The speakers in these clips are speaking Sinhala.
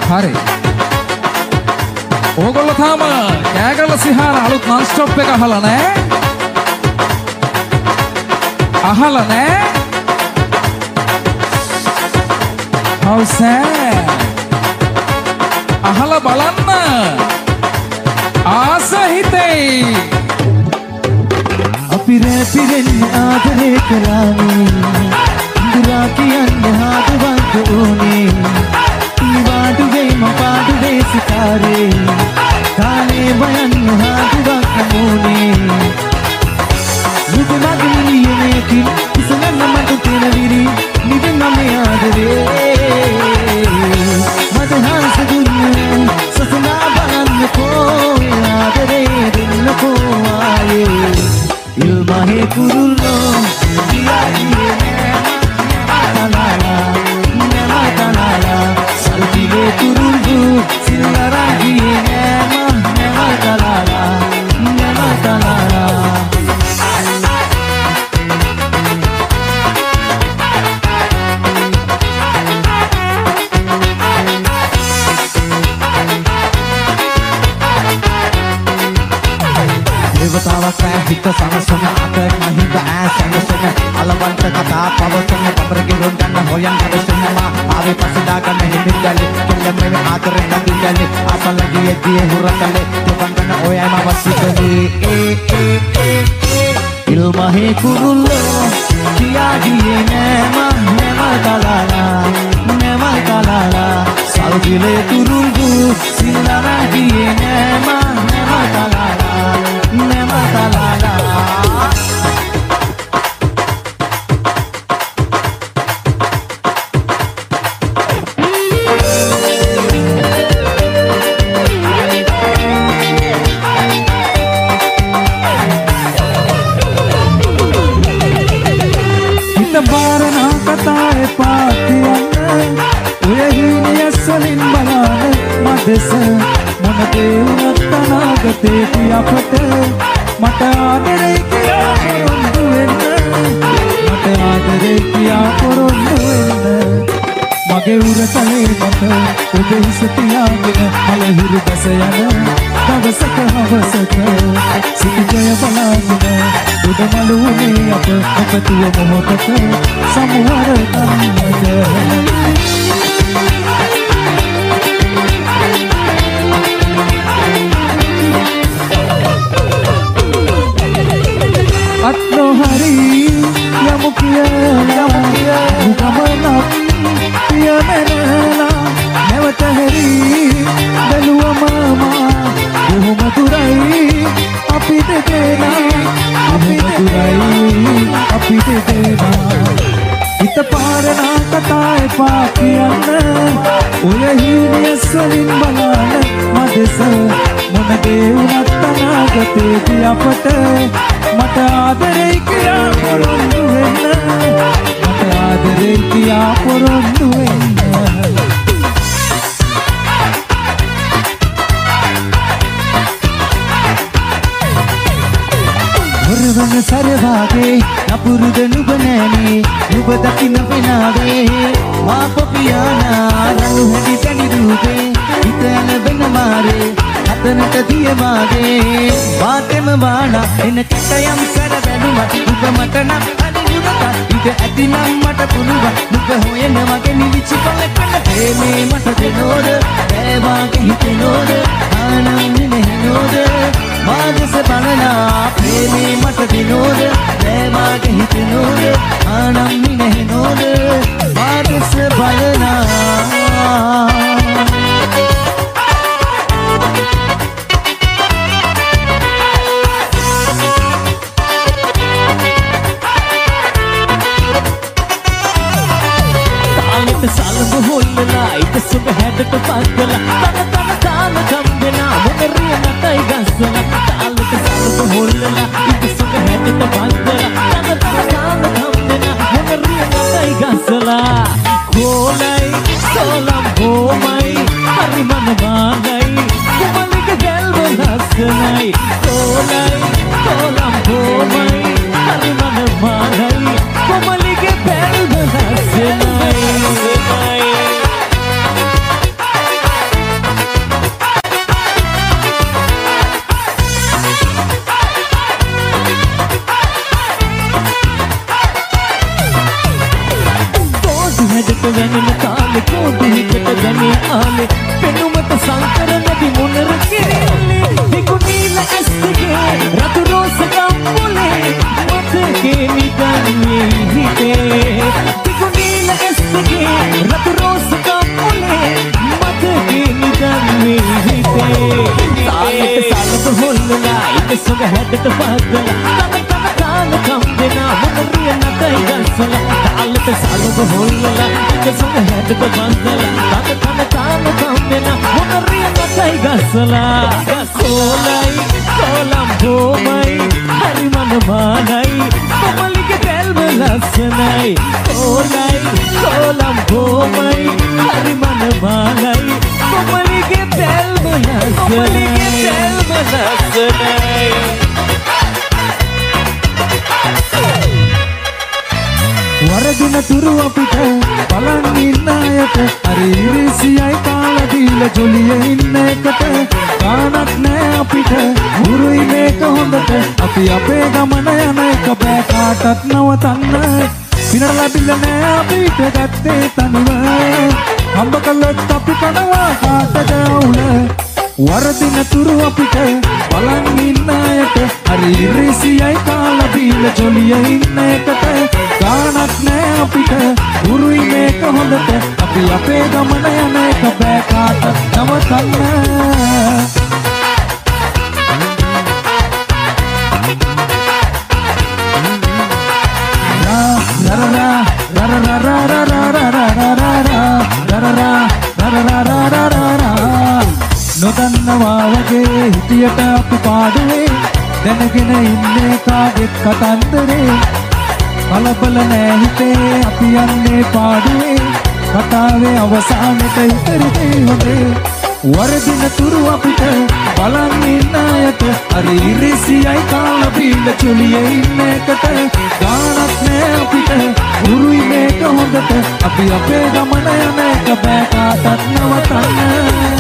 හරි. ඕගොල්ලෝ තාම කෑගල සිහාර අලුත් non stop එක අහලා නැහැ. අහලා නැහැ. How sad. අහලා බලන්න. ආස හිතේ. අපි රැපිරෙන්නේ ආදරේ කළානේ. දුරා කියන්නේ හදවත ඕනේ. නිවාඩුවේ මම පාඩුවේ සිතාරේ. කාලේ බයන්න හදවත ඕනේ. මුදුමගේ නියමේකින් ඉස්සෙල්ලා මට තේරෙවිරි නිවෙන්න මේ ආදරේ. මදහස් දුන්නේ සසනා බලන්නකෝ ආදරේ දෙන්නකෝ ආයේ. ඉල්මහේ කුරුල්ලෝ කියාගේ salvile turundu silaragiye nema talala Devataවක් හිත සමසන අතර මහින්ද ආසනසන අලවන්ත කතා පවසන පබරගේ රොන්ඩන්න හොයන් හදසනවා ආවේ පසදා ගන්න හිමිදලේ කෙල්ලම ආතරෙන් නදිදලේ අසලගියේ දී හුරතලේ දෙවංගන ඔයම වසිතේ ඉල්මහේ කුරුල්ලෝ කියාගියේ නෑම තලාලා සල්විලේ තුරුල්දු සිල්ලාගියේ නෑම තලාලා Barana katae paatiyන්න ඔය හිණියස්සලින් බලන මදස මොන දේවත් අනාගතේ පියපට මට ආදරේ කියා පොරොන්දු වෙන්න මට ආදරේ කියා පොරොන්දු වෙන්න මගේ උරතලේ මත ඔබ හිස තියාගෙන මලහිරු බස යන දවසක හවසක සිටිජය බලාගෙන උඩමළුනේ අප අපතුව මොහොතක සමුහර ගන්නද අත්නොහරි යමු කියලා ගමනක් පියමෙනලා නැවත හැරි බැලුවම බොහොම දුරයි අපි දෙදෙනා හිත පාරනා කතා එපා කියන්න ඔය හිණියස්සලින් බලන මදස මොන දේ වුණත් අනාගතේදී අපට මට ආදරේ කියා පොරොන්දු වෙන්න මට ආදරේ කියා පොරොන්දු වෙන්න වරවන සරවාගේ නපුරුද නුඹ නෑනේ නුඹ දකින්න පෙනාවේ මා පොපියානා රළු හැඩි පැණි රූපේ හිත යන වෙන මාරේ හතනට දිය මාගේ වාතෙම වානා එන කැටයම් කර බැලුමත් නුඹ මට නම් අනිනුනක ඉත ඇතිනම් මට පුළුවන් නුඹ හොයන මගේ නිවිචි පලකන මේ මට දෙනෝද බෑවාගේ හිතෙනෝද ආනම් නෙහෙනෝද මාදස බලනා ප්‍රේමේ මට දිනෝද බෑවාගේ හිතෙනෝද ආනම් නෙහෙනෝද මාදස බලනා salvo hollala ita sub headට පස්සලා තන කම්බෙනා මොකරිය නැතයි ගස්සලා තාලට salvo hollala ita sub headට පස්සලා තන කම්බෙනා මොකරිය නැතයි ගස්සලා කොලයි සෝලම් බොමයි හරි මන වාගයි කුමලික ගැල්ව ලස්සනයි කොලයි සෝලම් බොමයි හරි මන වාගයි කුමලික ගැල්ව ලස්සනයි මට වෙනම කාලේ කෝටිකට දැනේ ආලේ පෙනුමට සංකර නැති මොනර කෙරෙන්නේ නිකුනීල ඇස් දෙකේ රතු රෝස කම්බුලේ මතකේ නිදන්නේ හිතේ නිකුනීල ඇස් දෙකේ රතු රෝස කම්බුලේ මතකේ නිදන්නේ හිතේ සාලට සාලට හොල්ලලා ඉත සොග හැඩට පහදලා තම කම්දෙනා මොනරිය නැතයි ගස්සලා තාලට සාලට හොල්ලලා ඉත සොග හැඩට පහදලා තම කම්දෙනා මොනරිය නැතයි ගස්සලා කොලයි කොලම් බොමයි හරි මනමානයි කොමලිගේ තෙල්ම ලස්සනයි කොලයි කොලම් බොමයි හරි මනමානයි කොමලිගේ තෙල්ම ලස්සනයි වරදින තුරු අපිට බලන් ඉන්න අයට හරි ඉරිසියයි කාලා දීලා ජොලියේ ඉන්න එකට ගානක් නෑ අපිට උරුයි මේක හොඳට අපි අපේ ගමන යන එක බෑ කාටත් නවතන්න පිනර ලැබිලා නෑ අපිට ගත්තේ තනිව හම්බ කළොත් අපි කනවා කාටද අවුල වරදින තුරු අපිට බලන් ඉන්න අයට හරි ඉරිසියයි කාලා දීලා ජොලියේ ඉන්න එකට ගානක් නෑ අපිට උරුයි මේක හොඳට අපි අපේ ගමන යන එක බෑ කාටත් නවතන්න නොදන්නවා වගේ හිටියට අපි පාඩුවේ දැනගෙන ඉන්නේ කාගෙත් කතන්දරේ කලබල නෑ හිතේ අපි යන්නේ පාඩුවේ කතාවේ අවසානෙට ඉතිරිදී හොඳේ වරදින තුරු අපිට බලන් ඉන්න අයට හරි ඉරිසියයි කාලා බීලා චොලියේ ඉන්න එකට ගානක් නෑ අපිට උරුයි මේක හොඳට අපි අපේ ගමන යන එක බෑ කාටත් නවතන්න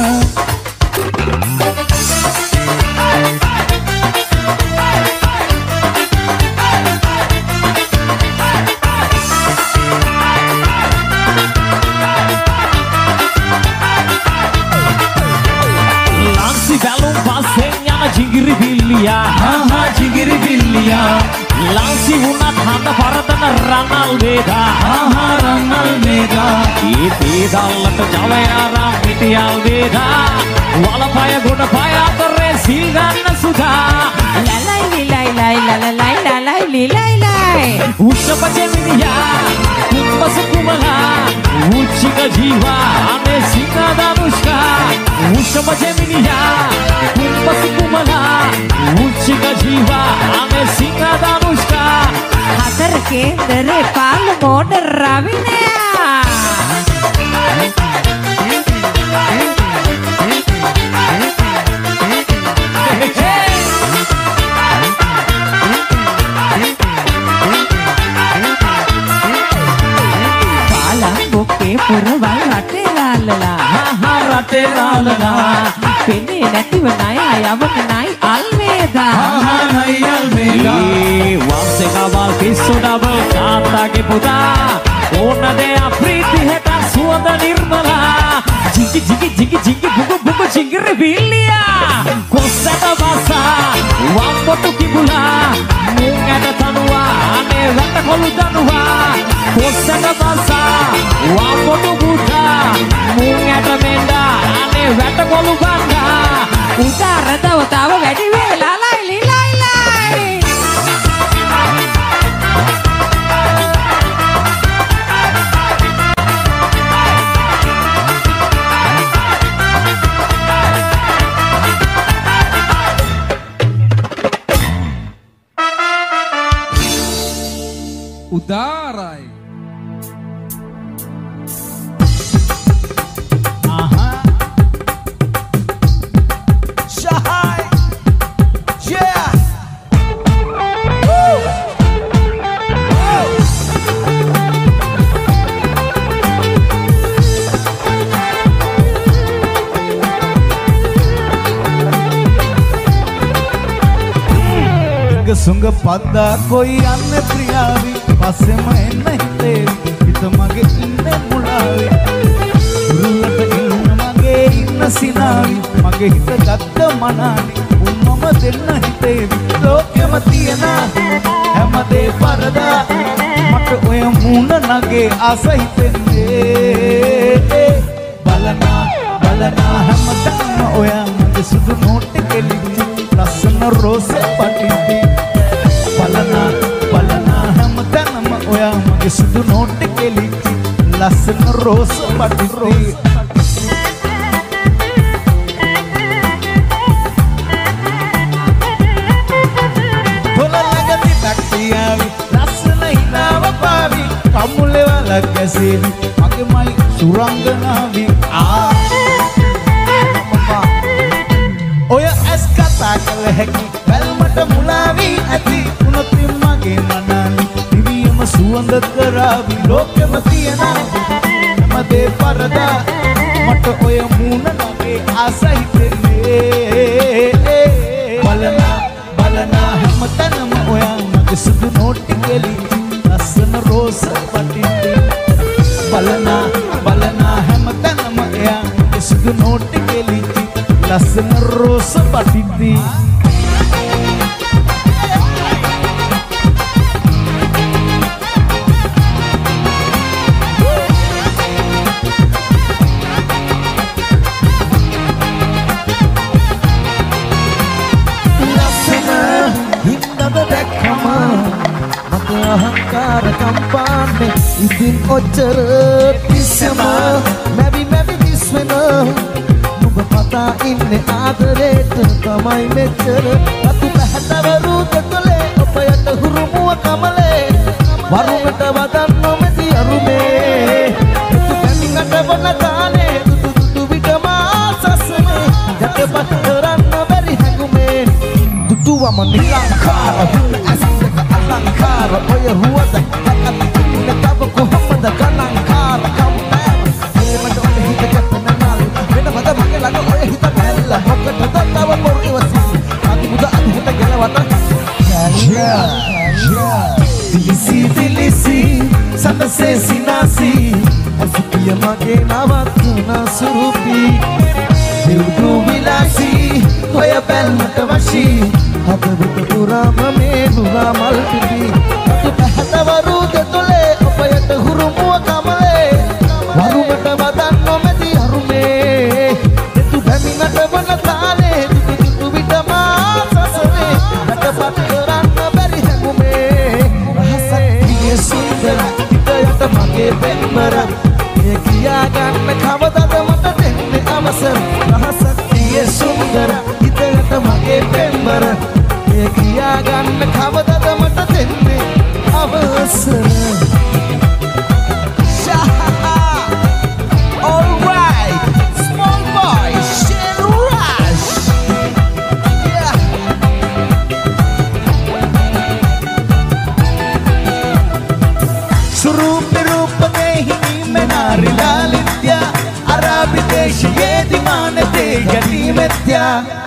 Jigiri billiya, ha jigiri billiya. Lansi unat handa paradana rangal veda, ha rangal veda. Ye veda lat javaya ram mitiyal veda. Wala paya goda paya tarre silganna sudha. La la la la la la la la la la la. Usha pachemiya, kumbasu kumala. Uchika jiva ane sika danushka. Usha pachemiya. Kumala, Uchika Jiva, Ame Singha Danushka. Hatar ke dare pal mod Ravinaya. Palang boke puraval rate lalala, ha rate lalala. Pene නැතිව නයි අයවන නයි අල්මේදා නයි අල්මේදා once එකවල් පිස්සු ඩබල් තාත්තාගේ පුතා ඕන දෙයක් ප්‍රීති හෙට සුවඳ නිර්මලා ජිගි ජිගි ජිගි ජිගි බුබු බුබු ජිගිරි බිල්ලියා කොස්සට බසා වම්බොටු කිඹුලා මුංගට තනුවා අනේ වැට කොළු දනුවා කොස්සට බසා වම්බොටු බුතා මුංගට මෙන්ඩා අනේ වැට කොළු බණ්ඩා උදාර දවතාව වැඩි වෙලා ලයිලි ලයිලයි උදාරයි सुंग पद्दा कोई अन्य प्रियावी पासे में नहीं तेरी इत मगे इन्ने මගේ හිත ගත්ත මනාලි උම්මම දෙන්න හිතේවි ලෝකෙම තියෙන හැමදේ පරදා මට ඔය මූණ නගේ ආස හිතෙන්නේ බලනා හැමදාම ඔයා මගේ සුදු නෝට් කෙලිච්ච ලස්සන රෝස පටිති බලනා හැමදාම ඔයා මගේ සුදු නෝට් කෙලිච්ච ලස්සන රෝස පටිති ලස්සන හිනාව පාවි කමුලේ වලක් ගැසෙවි මගේ මයි සුරංගනාවි ඔය ඇස් කතා කළ හැකි බැල්මට මුලාවි ඇති උනොත් මගේ මනනි දිවියම සුවඳ කරાવી ලෝකෙම තියෙන හැමදේ පරදා මට ඔය මූණ නගේ ආස හිතෙන්නේ බලනා හැමතැනම ඔයා සුදු නෝට් කෙලිච්ච ලස්සන රෝස පටිති බලනා හැමතැනම එයා සුදු නෝට් කෙලිච්ච ලස්සන රෝස පටිති අහංකාර කම්පාන්නේ ඉතින් ඔච්චර තිස්සම මැවි දිස්වෙන නුඹ පතා ඉන්නේ ආදරේට තමයි මෙච්චර අතු පැහැතවරු දෙතලේ ඔබයට හුරුමුව කමලේ වරුණට වදන් නොමැති අරුමේ එතු පැමිණට වන කාලේ දුදු විටමා සසනේ යටපත් කරන්න බැරි හැඟුමේ දුදුවම නිලංකාර අලංකාර ඔය රුවද නැතව කොහොමද ගණන්කාර කම්පෑම එමට ඔය හිත කැපෙන නාල වෙන වද මගේ ළඟ ඔය හිත බැල්ල මොකටද තව මොරිවසි අද මුද අද හිත ගලවත දිලිසි සඳසේ සිනාසි අසුපිය මගේ නවත්න සුරුපි දිව්දු විලාසි ඔය බැල්මට වශී හදවත පුරාම මේ නුරා මල් පිපි අතු පැහැතවරු දෙතොලේ ඔබයට හුරුමුව කමලේ වරුමට වදන් නොමැති අරුමේ දෙතු බැමිණට වන තාලේ දුදු විටමා සසනේ යටපත් කරන්න බැරි හැඟුමේ රහසක් පිය සුන්දර හිතයට මගේ පෙම්බර මේ කියා ගන්න කවදද මට දෙන්නේ අවසර රහසක් පිය සුන්දර හිතයට මගේ පෙම්බර කියා ගන්න කවදද මට දෙන්නේ අවසර All right, small boy, Shin Rush. Yeah. Surupi rupa dehi menari lalitya Arabi deshiye dimane te gati metya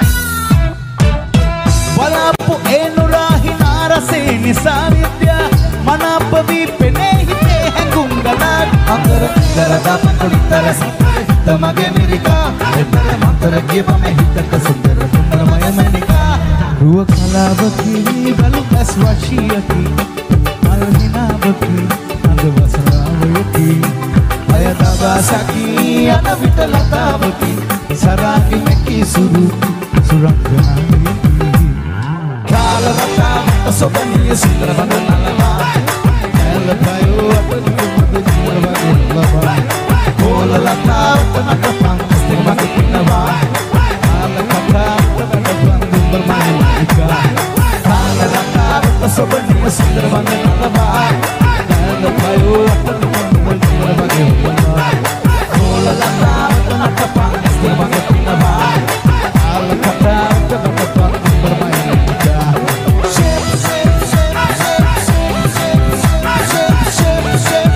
Walapu enurahi narase nisavidya Manapavi penehi hengunggalat Angara darada pulitara sitara mage mirika Ebala mantara giba me hitaka sundara sundara maya menika Ruwa kalabaki balu aswashiyaki Malhinabaki andavasravayaki Ayadabasaki anavitalatabaki Saragi meki suruki surangganayaki Kalavata asobaniya sundara vandanalava Elakayo apaniya Kola lata utanakapang Astig makipinawa Alakata utanakapang Bermain ika Kala lata utasobaniya sundara vandanalava Elakayo apaniya Kola lata utanakapang Astig makipinawa Alakata utanakapang Bermain ika Ship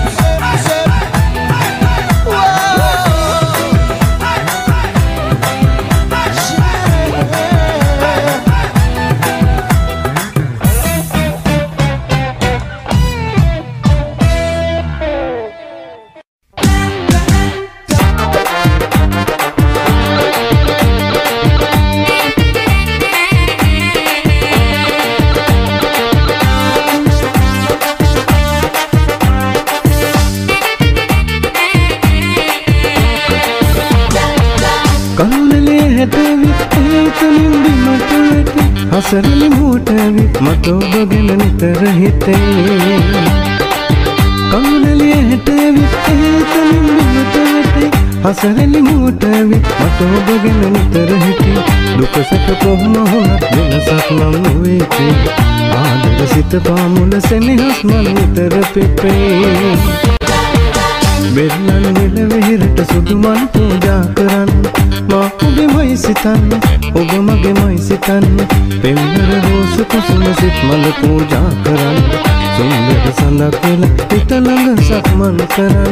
හැටවි ඒතනින් බිමට වැටි හසරලි මෝටවි මට ඔබ ගැන නිතර හිතේ කඳුලලිය හැටවි ඒතනින් බිමට වැටි හසරලි මෝටවි මට ඔබ ගැන නිතර හිතේ දුක සැප කොහොම වුණත් වෙනසක් නම් නොවේති ආදර සිත පාමුල සෙනෙහස් මන් නිතර පෙපේ බෙල්ලන් නිලවෙහිරට සුදුමන් පූජා කරන්න මා ඔබෙමයි සිතන්න ඔබ මගෙමයි සිතන්න පෙම්වර රෝස කුසුම සිත් මල පූජා කරන්න සුන්දර සඳක් වෙලා හිත ළඟ සක්මන් කරන්න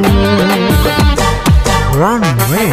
Runway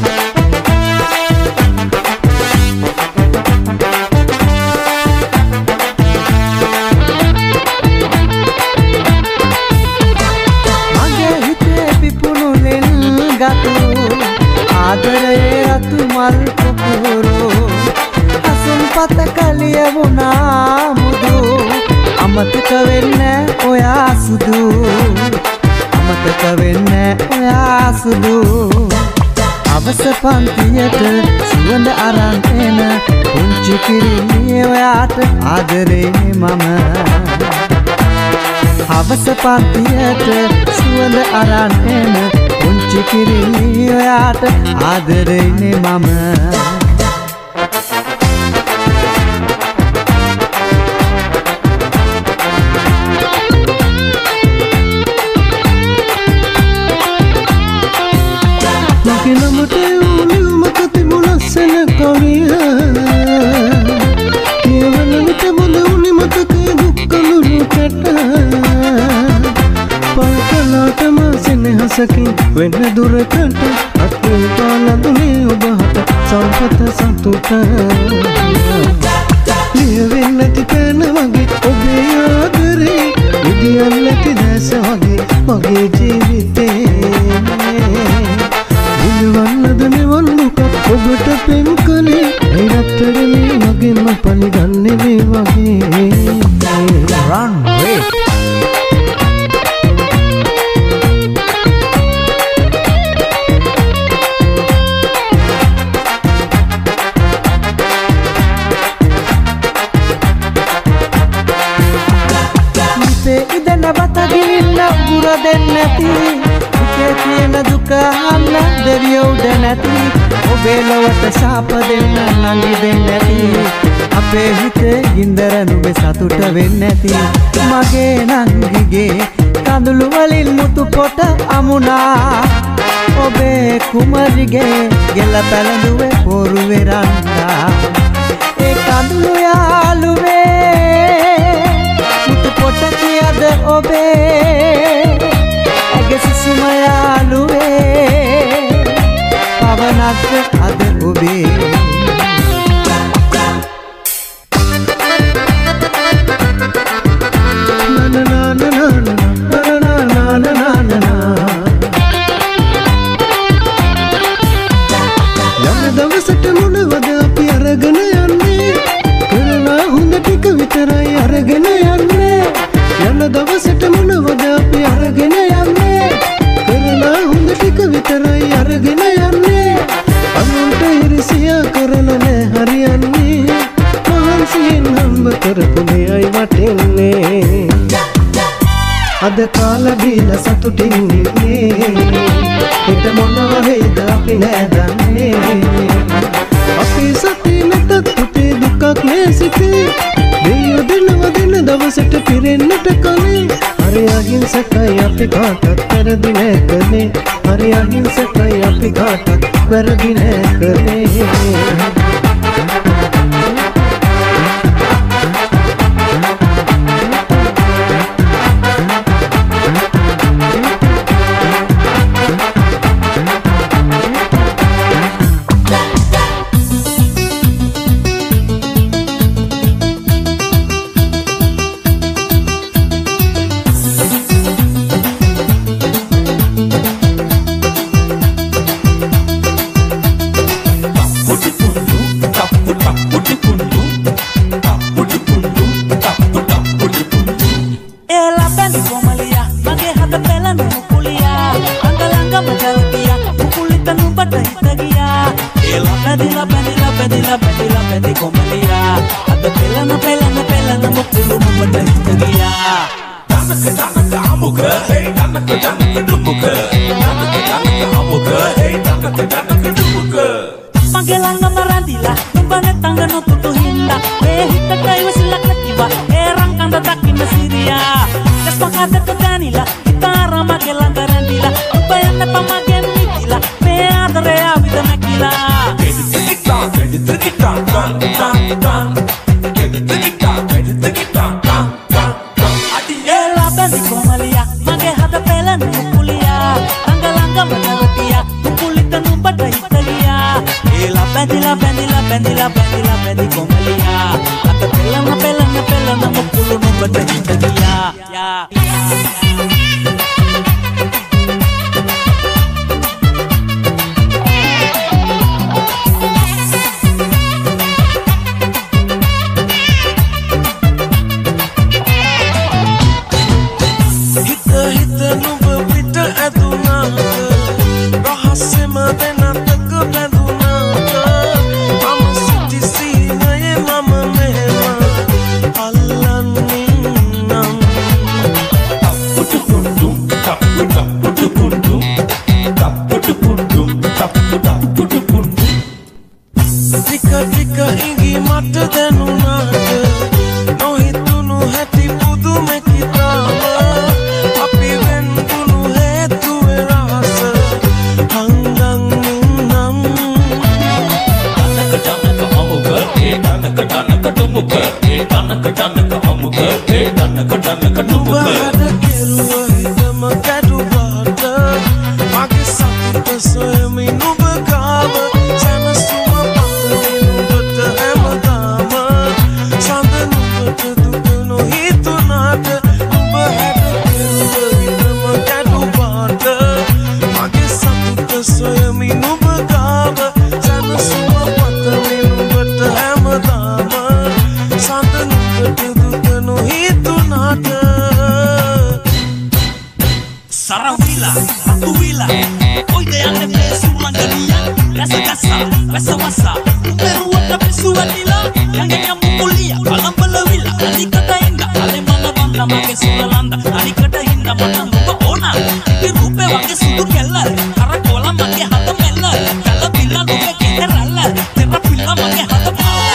ආදරයේ රතු මල් පුපුරෝ අසුන් පත කලියවුණා මුදු අමතක වෙන්නේ ඔයා සුදු අමතක වෙන්නේ ඔයා සුදු අවස පන්තියට සුවඳ අරන් එන පුංචි කිරිල්ලියේ ඔයාට ආදරේ මම අවස පන්තියට සුවඳ අරන් එන පුංචි කිරිල්ලියේ ඔයාට ආදරේනේ මම මගෙනමට උලිවමක තිබුණස්සන කවිය කියවන විට බොඳ උනි මතකේ දුක්කලුණු කැට පල්කලාටම සෙනෙහසකින් වෙන්න දුරකට අත්ේ පාලදුනේ ඔබහට සම්පත සතුට ලියවෙන්න නැති පෑන වගේ ඔබේ ආදරේ විදියන් නැති දැස වගේ මගේ ජීවිතේ දිලවන්නද මෙවන් දුක ඔබට පෙම් කලේ ඇයිරත්තරනේ මගෙන්ම පලිගන්නේ මේ වගේ Runway නැති දුකේ තියෙන දුක අහන්න දෙවියෝ උඩ නැති ඔබේ ලොවට ශාප දෙන්න නංගි දෙන්නේ නැති අපේ හිතේ ගින්දර නුඹේ සතුට වෙන්නේ නැති මගේ නංගිගේ කඳුළු වලින් මුතු පොට අමුණා ඔබේ කුමරිගේ ගෙල පැලඳුවේ පොරු වෙරන්දා ඒ කඳුළු යාළුවේ මුතු පොට කියද ඔබේ සුමයාලුවේ පවනක් අද ඔබේ යම් දවසට මොනවද අපි අරගෙන යන්නේ කරලා හොඳ ටික විතරයි අරගෙන යන්නේ යන දවසට මොනවද අපි අරගෙන යන්නේ කරලා හොඳ ටික විතරයි අරගෙන යන්නේ අනුන්ට ඉරිසියා කරලා නෑ හරියන්නේ මහන්සියෙන් හම්බ කරපු දෙයයි වටින්නේ අද කාලා බීලා සතුටින් ඉන්නේ හිත මොනව වේද අපි නෑ දන්නේ අපි සතිය නැතත් පුතේ දුකක් නෑ සිතේ දෙයියෝ දෙනව දෙන දවසට පිරෙන්නට කනේ හරි අහිංසකයි අපි කාටත් වැරදි නෑ කනේ හරි අහිංසකයි අපි කාටත් වැරදි නෑ කනේ Ela pede pelana mukulu numbata hitagiya danaka amuka hey danaka dumuka danaka amuka hey danaka dumuka Magelanga marandila numbane tanga no tutu hinda hita kaiwa silak nakiwa erang kanda takin Syria kesepakatan kedanila kita Magelanga randila bayang pamagen mitila me adrea vida nakila Ela bendi komalia mage hada pelan nukulia langga manawatia nukulita numbata hitalia Ela bendi komalia hada pelan nukulu numbata hitalia Hita nuba pita aduna rahasya madena tak baduna mama siti sina ye mama mehma Allah ninam taputukundum tika ingi mata denuna no hitunu hati pudu me kitama Nuba ada keruah hitam kadu bata Maki sakit kesoyami nuba kaba Sana semua patah nuba tehema dama Sanda nuba tedukuno hitu nada Nuba ada keruah hitam kadu bata Maki sakit kesoyami nuba kaba Sana semua patah nuba tehema dama Sanda nuba tedukuno hitu nada Sarawila, Atuwila, oide ande pesu langania, rasa wasa, umeruwa pesu adila, yang mukulia, alam belawila, ali kata inda, ale mana banda make sulalanda, ali kata inda mana nuba ona, di rupe wake sudur kelar, karakola make hata melar, kala bila lupe keterala, terra bila make hata pala.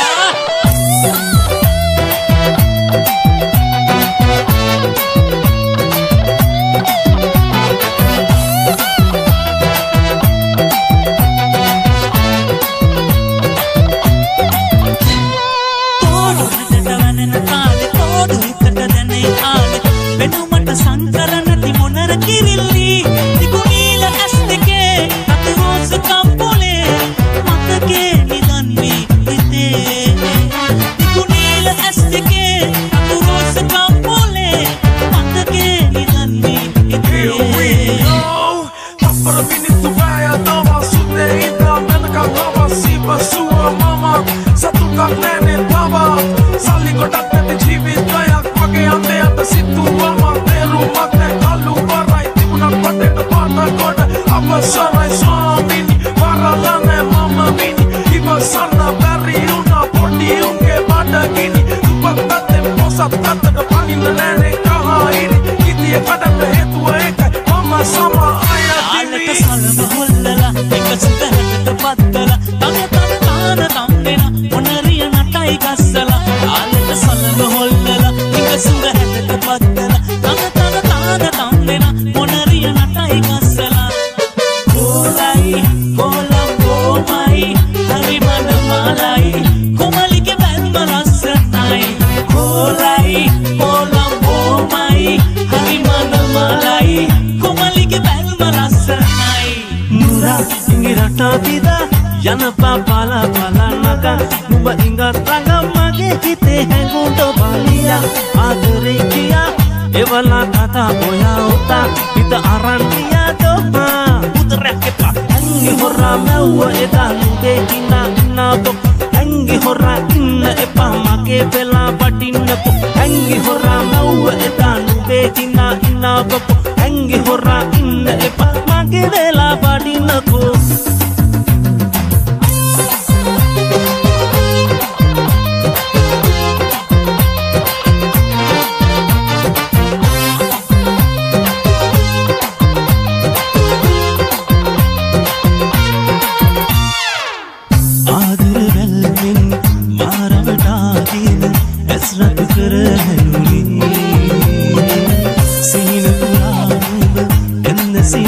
Yana pala naga nuba ingat ranga mage kite hengundo balia adere kia evala kata boya uta kita aran dia doha putra kepa hangi horra mewa edan de kina nabo hangi horra inna epa mage bela patinna po hangi horra mewa edan de kina nabo hangi horra inna epa mage bela patinna po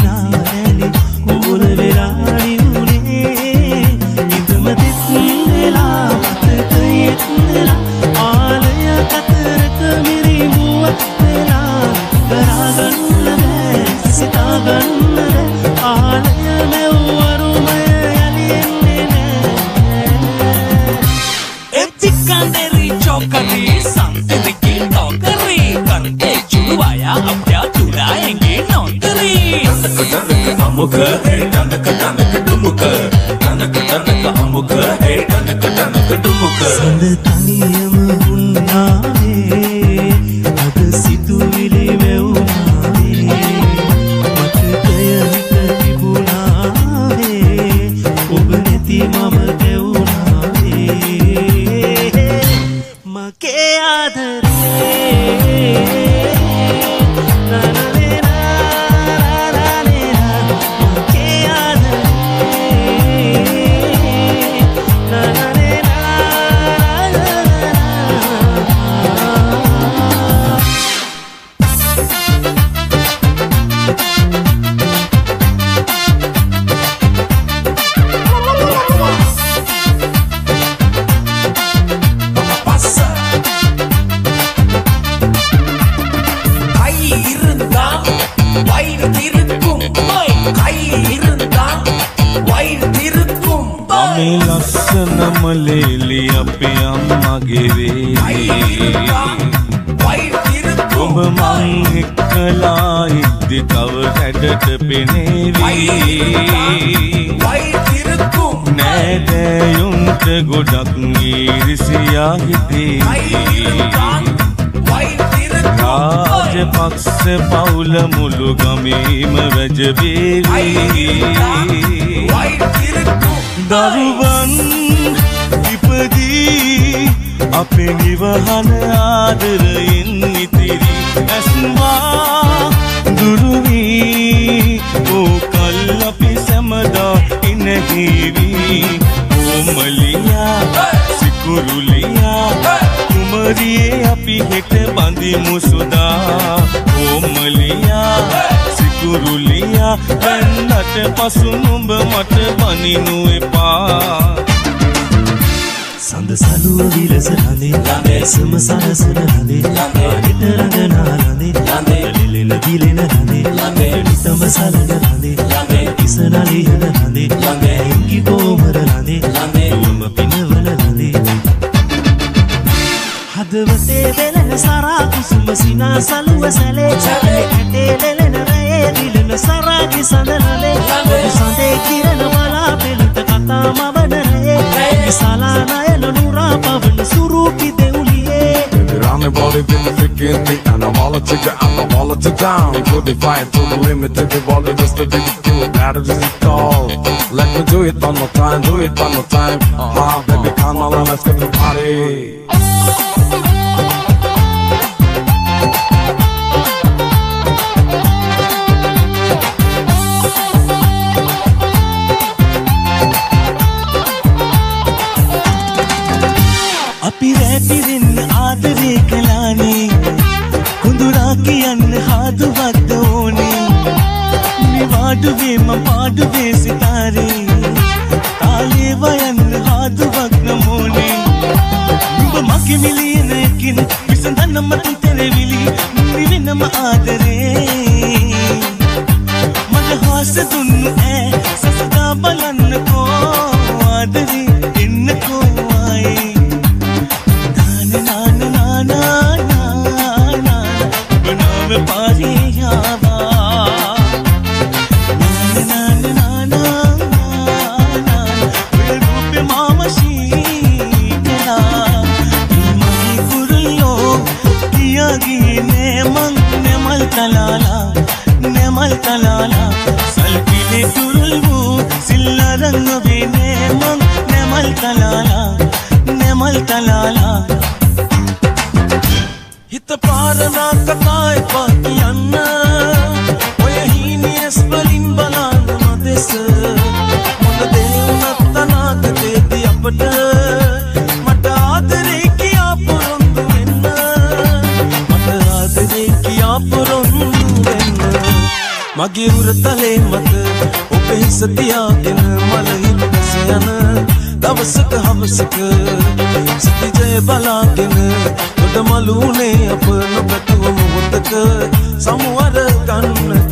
සිනාරැලි කුඹුර වෙලාඩි උනේ ඉදම දෙත්නෙලා මතකයෙත්නෙලා ආලය කතරක මිරිමුවක් වෙලා කරාගන්න බෑ සිතාගන්න බෑ ආලය මෙව්වරුමය යලියෙන්නේ නෑ එතිකන්දෙරි චොකරි සම්තෙදකින් නොකරි කන්තේ චුළුවයා අප්‍යා තුරායෙන්ගේ නොතරි අමුක දනක දුමුක දනක අමුක දනක දුමුක සඳ තනියම වුණානේ අද සිතුවිලි මෙවුනානේ මතකය හිත තිබුණානේ ඔබ නැති මම දෙවුනානේ මගේ ආදරේ මලේලි අපේ අම්මගේ වේලි ඔබ මං එක්කලා ඉද්දි තව හැඩට පෙනේවි නෑදෑයුන්ට ගොඩක් ඊරිසියා හිතේවි රාජපක්ෂ පවුල මුළු ගමේම වැජබේවි දරුවන් ඉපදී අපේ නිවහන ආදරයෙන් ඉතිරි ඇස්වා දුරුවී ඕකල් අපි සැමදා ඉනහිවි ඕමලියා සිකුරුලියා කුමරියේ අපි හෙට බඳිමු සුදා ඕමලියා සිකුරුලියා වෙන්නට පසු නුඹ මට බනිනු එපා සඳ සලුව විලසනනේ සම සරසන නනේ ආනිට රඟනා නනේ ලිලෙන දිලෙන නනේ නිතම සලන නනේ කිසනලියන නනේ එංගි කොමර නනේ උම පිනවල නනේ හදවතේ වෙලෙන සරා කුසුම සිනා සලුව සැලේ ඇටේ ලෙලෙන රේ දිලෙන සරාගේ සඳනලේ සඳේ කිරණ බලා පෙළට කතා මවන රේ සලානයන නුරා පවන සුරූපි දෙවුලියේ Anybody been picking me and I'm all it together, I'm all it down. Put the fire to the limit, take the ball just to take it, that is it all. Let me do it one more time, do it one more time. Baby, come on, let's get to party. අපි රැපිරින් ආදරේ කළානේ කුඳුරා කියන්න හාදුවක් ඕනේ නිවාඩුවේ මම පාඩුවේ සිතාරේ තාලේ වයන්න හාදුවක් නමෝනේ නුඹ මගේ මිලියනකින් විසඳන්න මට තෙරවිලි නිවෙනම ආදරේ මට හොස්ස දුන්නු ඈ සසදා බලන්නකෝ ආදරේ එන්නකෝ ආයේ Talala salpile turulvu silla rangu vine mang nemal talala hit parana kakai pakiyanna oy hinies balin balan mades mona deunat tanagate di apata mata adare kiya purundu wenna mata adare kiya purundu wenna mage uratale මත ඔබේ හිස තියාගෙන මල හිටස යන දවසක හවසක සිටිජය බලාගෙන ඔඩ මලුනේ අප නොපැතුව මොහොතක සමුවර ගන්නද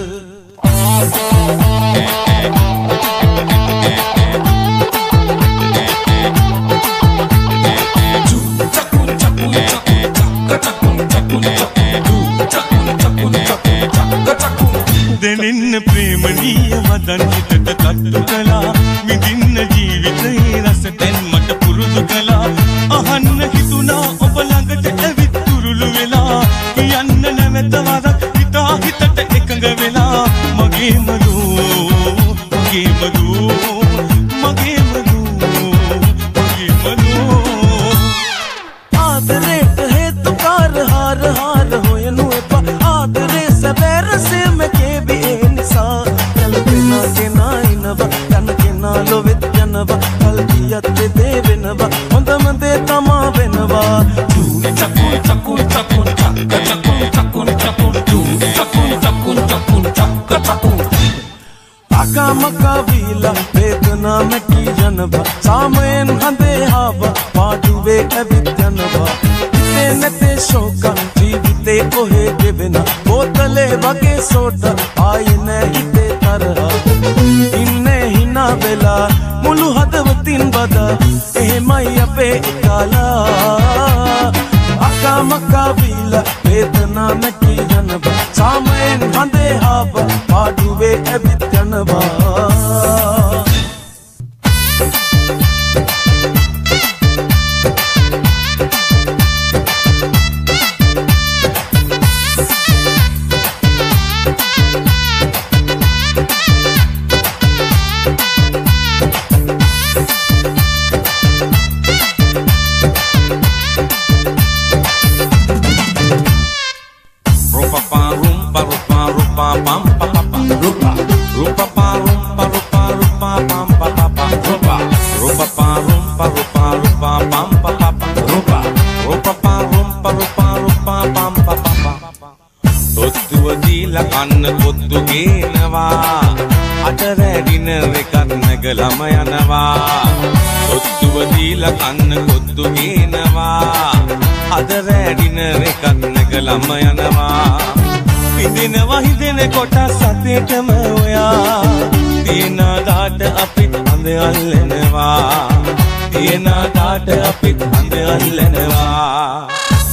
දෙනින්න ප්‍රේමණීය වදන් හිතට තට්ටු කළා මිදින්න ජීවිතේ රසෙන් මට පුරුදු කළා අහන්න හිතුණා ඔබ ළඟට ඇවිත් තුරුළු වෙලා කියන්න නැවත වරක් හිතා හිතට එකඟ වෙලා මගේ මදෝ මගේ මදෝ මගේ මදෝ මගේ මදෝ ආදරේට හේතුකාර හාර හාර හොයනු එපා ආදරේ සැබෑරසේ මගේ බේ නිසා කල්පනා කෙනා ඉනවා කන කෙනා ලොවෙත් යනවා කල්පියත් දෙදේ වෙනවා හොඳම දේ තමා වෙනවා චකුන් චකුන් චකුන් චකුන් චකුන් චකුන් චකුන් චකුන් චකුන් චකුන් අකමකා වීලා වේදනා මැකී යනවා සාමයෙන් හඳේ ආවා පාඩුවේ ඇවිත් යනවා හිතේ නැතේ ශෝක ජීවිතේ කොහේ ගෙවෙන බෝතලේ වගේ සෝට ආයේ නෑ හිතේ තරහා ඉන්නේ හිනා වෙලා මුළු හදවතින් බදා එහෙමයි අපේ කාලා අකමකා වීලා වේදනා මැකී යනවා සාමයෙන් හඳේ ආවා පාඩුවේ ඇවිත් යනවා කන්න කොත්තු ගේනවා අතරැඩින එකක් නැගලම යනවා ඔත්තුව දීලා කන්න කොත්තු ගේනවා අතරැඩින එකක් නැගලම යනවා හිතෙනවා හිතෙන කොට සතේටම ඔයා තියෙන දාට අපිත් හඳ අල්ලනවා තියෙන දාට අපිත් හඳ අල්ලනවා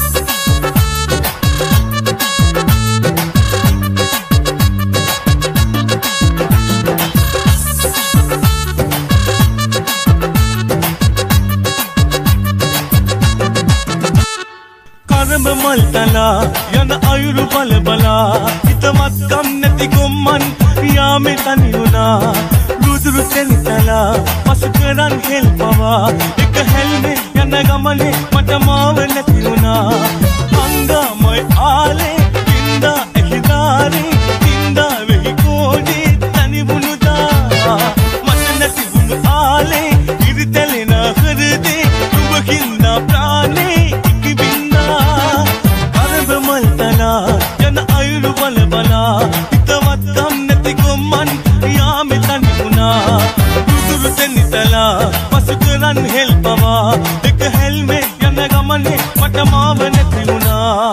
මල් තලා යන අයුරු බල බලා හිතවත්කම් නැති ගොම්මන් යාමේ තනි වුණා රුදුරු තෙලිතලා පසු කරන් හෙල් පවා එක හැල්මේ යන ගමනේ මට මාව නැති වුණා අංගමයි ආලේ ඉඳා එහිදාරේ ඉඳා වෙහි කෝඩේ තනි වුණුදා මට නැති වුණු ආලේ ඉරිතැලෙන හෘදේ නුඹකින්දා ප්‍රාණේ යන අයුරු බල බලා හිතවත්කම් නැති ගොම්මන් යාමේ තනි වුණා රුදුරු තෙනිතලා පසු කරන් හෙල් පවා එක හැල්මේ යන ගමනේ මට මාව නැති වුණා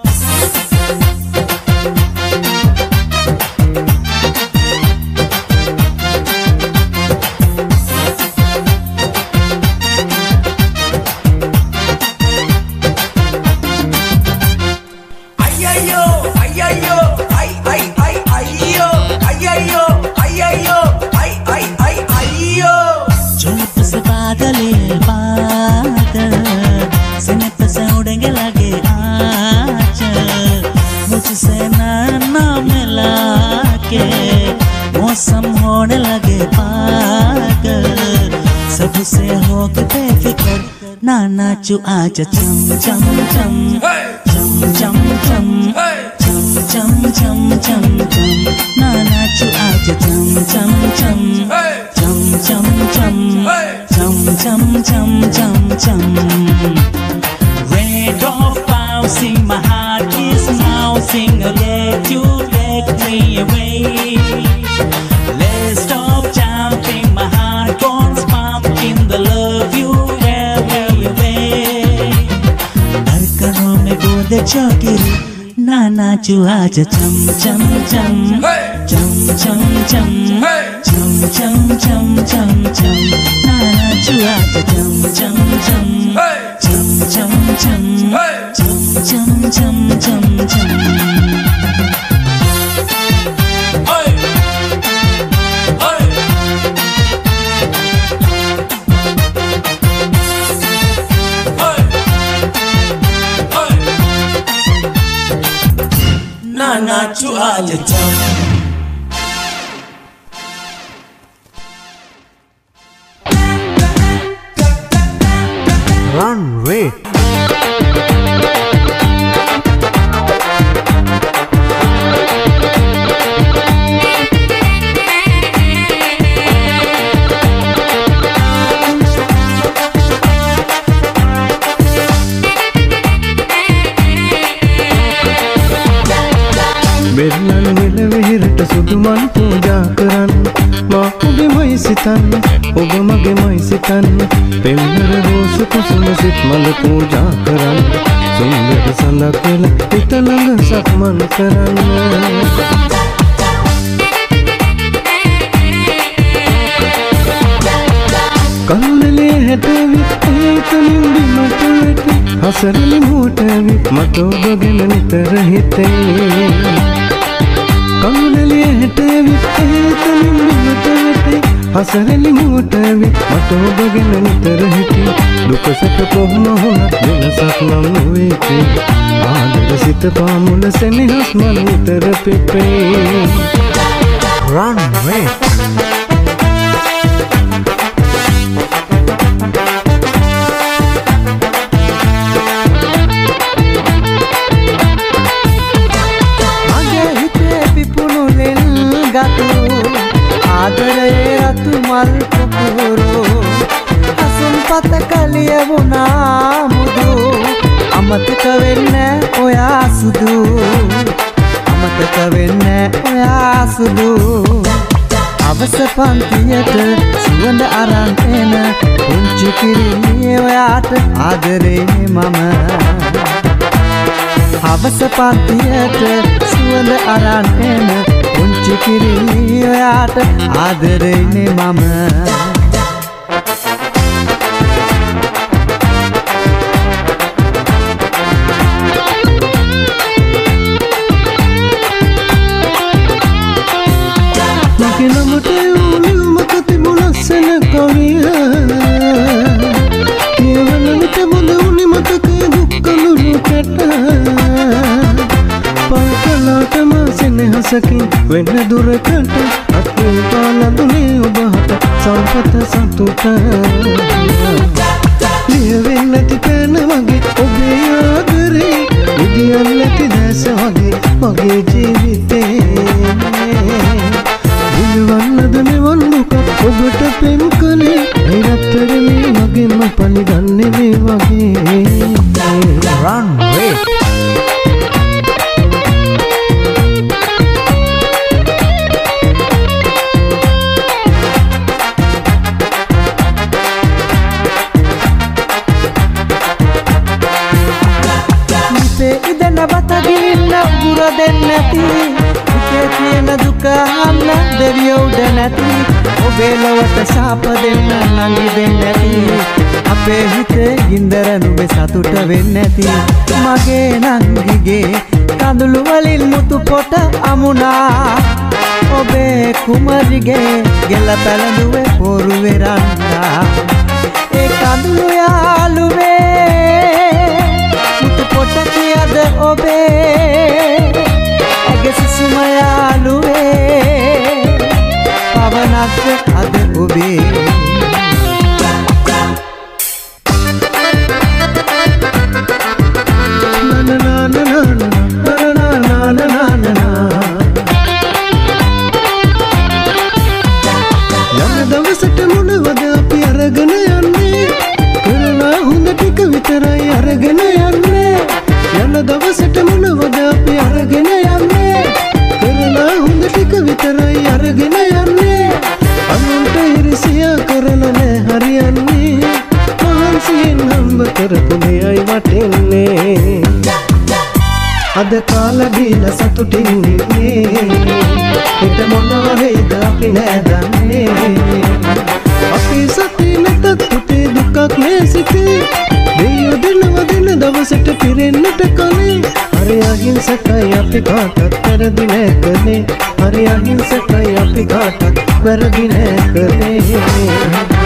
सबसे हो के बेफिक्र ना नाचू आजा चम चम चम चम चम चम चम चम चम चम ना नाचू आजा चम चम चम चम चम चम chum chum chum chum chum. Red of bouncing, my heart is bouncing. I'll let you take me away. chokiri nana chuaja cham cham cham cham cham cham cham cham cham cham cham nana chuaja cham cham cham cham cham cham cham cham cham cham cham Nana chuaja cham Run, wait. Berlan nilawehirata suduman puja karan ma obe mai sitan oba mage mai sitan pemnara rosu kusuma sit mal puja karan sundar sandakela italanga sakman karan Kalule hetavi etanin bimatavete hasarali motavi matobagena nitara hite Kalule hetavi etanin bimatavete hasarali motavi matobagena nitara hite dukasata kohma hona venasak nam novete aadara sita paamula senehas man nitara pepe Run, wait. ආදරයේ රතු මල් පුපුරෝ අසුන් පත කලියවුණා මුදු අමතක වෙන්නේ ඔයා සුදු අමතක වෙන්නේ ඔයා සුදු අවස පන්තියට සුවඳ අරන් එන පුංචි කිරිණියේ ඔයාට ආදරේ මම අවස පන්තියට සුවඳ අරන් එන පුංචි කිරිණියේ ඔයාට ආදරේනේ මම මගේ නමට උලියුමක තිබුණ ලස්සන කවිය කියවන විට මුද උනි මතකේ දුක් කඳුළු කැට පල්කලාටම සෙනෙහසකින් වෙන්න දුරකට අත්වේ පාලදුනේ ඔබහට සම්පත සතුට ලියවෙන්නේ නැති පෑන වගේ ඔබේ ආදරේ විදියක් නැති දැස වගේ මගේ ජීවිතේ දිලවන්නද මෙවන් දුක ඔබට පෙම් කලේ නිරතරනේ මගෙම පලිගන්නේ මේ වගේ Run, wait. බතගින්න උගුර දෙන්නැති හිතේ තියෙන දුක අහන්න දෙවියෝ උඩ නැති ඔබේ ලොවට ශාප දෙන්න නංගි දෙන්නැති අපේ හිතේ ගින්දර නුඹේ සතුට වෙන්නැති මගේ නංගිගේ කඳුළු වලින් මුතු පොට අමුණා ඔබේ කුමරිගේ ගෙල පැලඳුවේ පොරුවේ රන්නා ඒ කඳුළු යාළුවේ පොට කියද ඔබේ ඇගේ සිසුම යාළුවේ පවනක් අද ඔබේ යන දවසට මොනවද අපි අරගෙන යන්නේ කරලා හොඳ ටික විතරයි අරගෙන යන්නේ යන දවසට මොනවද අපි අරගෙන යන්නේ කරලා හොඳ ටික විතරයි අරගෙන යන්නේ අනුන්ට ඉරිසියා කරලා නෑ හරියන්නේ මහන්සියෙන් හම්බ කරපු දෙයයි වටින්නේ අද කාලා බීලා සතුටින් ඉන්නේ හිත මොනවා වේද අපි නෑ දන්නේ අපි සතේ නැතත් පුතේ දුකක් නෑ සිතේ දෙයියෝ දෙනව දෙන දවසට පිරෙන්නට කනේ හරි අහිංසකයි අපි කාටත් වැරදි නෑ කනේ හරි අහිංසකයි අපි කාටත් වැරදි නෑ කනේ